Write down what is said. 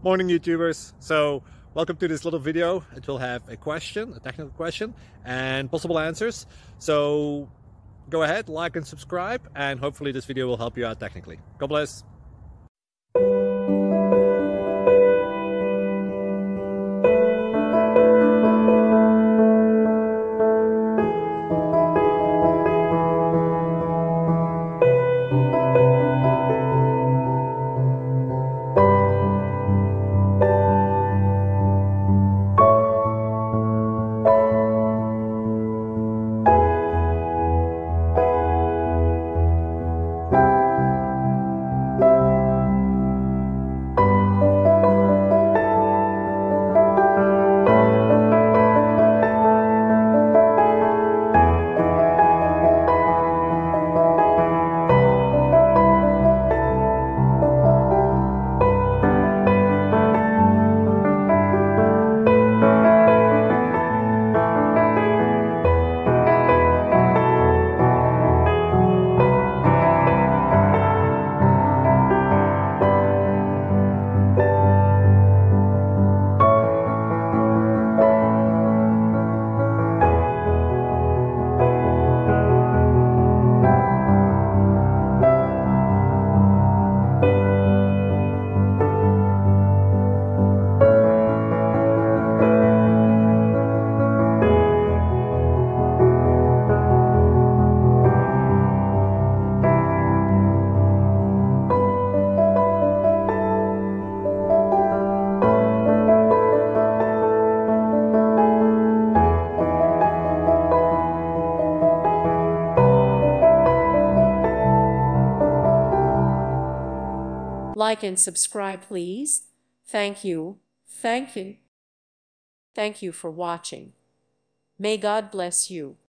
Morning YouTubers. So welcome to this little video. It will have a question, a technical question, and possible answers. So go ahead, like and subscribe, and hopefully this video will help you out technically. God bless. Like and subscribe, please. Thank you. Thank you. Thank you for watching. May God bless you.